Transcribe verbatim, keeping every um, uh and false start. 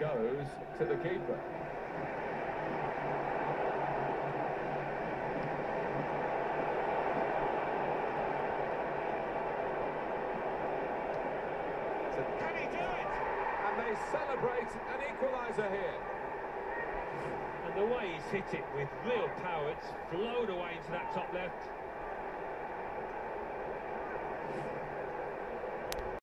goes to the keeper. Can he do it? And they celebrate an equaliser here. And the way he's hit it with real power, it's flown away into that top left.